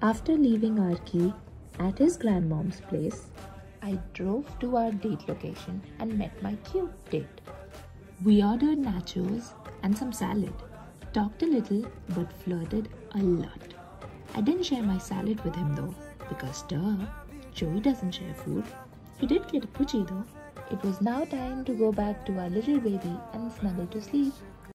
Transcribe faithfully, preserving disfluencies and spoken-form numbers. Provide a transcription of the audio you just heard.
After leaving our key at his grandmom's place, I drove to our date location and met my cute date. We ordered nachos and some salad, talked a little but flirted a lot. I didn't share my salad with him though, because duh, Joey doesn't share food. He did get a poochie though. It was now time to go back to our little baby and snuggle to sleep.